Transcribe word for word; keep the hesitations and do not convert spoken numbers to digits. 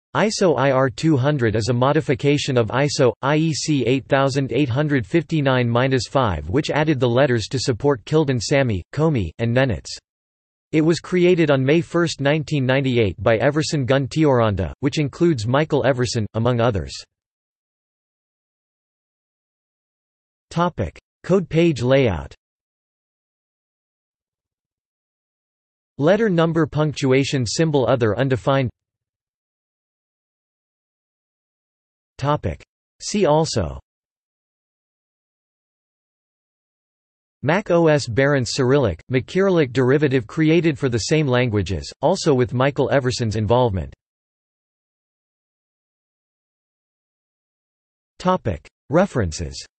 I S O I R two hundred is a modification of I S O, I E C eighty-eight fifty-nine dash five which added the letters to support Kildin Sami, Komi, and Nenets. It was created on May first nineteen ninety-eight by Everson Gun Tioranda, which includes Michael Everson, among others. Code page layout. Letter number punctuation symbol other undefined. See also: Mac O S Barents Cyrillic, Macyrillic derivative created for the same languages, also with Michael Everson's involvement. References